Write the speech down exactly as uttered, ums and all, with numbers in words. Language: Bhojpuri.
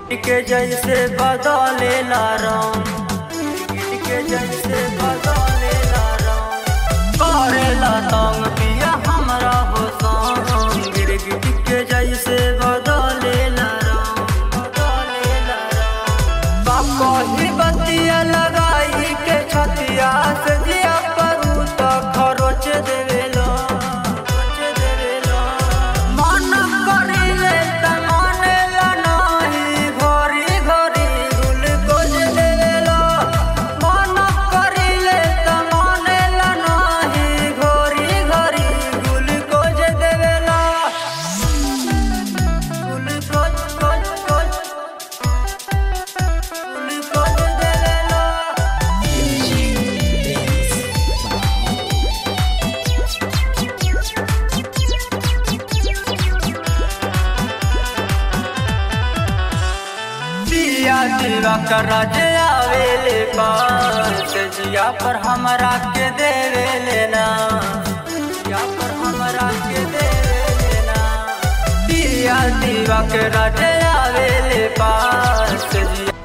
के जैसे बदलेला रंग, के जैसे बदलेला रंग, करेला तंग पिया हमरा हो संग। गिरगिट के जैसे बदलेला रंग, बदलेला रंग। बापा ही बतिया लगाई के छतिया से जिया पर तो खरोच देवेला, खरोच देवेला। मन करिले त मानेला नाही, घरी घरी ग्लूकोज देवेला। मन करिले त मानेला नाही, घरी घरी ग्लूकोज देवेला। ग्लूकोज कोज कोज ग्लूकोज देवेला। पिया दिवा कर राजे आवेले पार, से जिया पर हमरा के देवे लेना, जिया पर हमरा के देवे लेना। पिया दिवा कर राजे आवेले पार, से जिया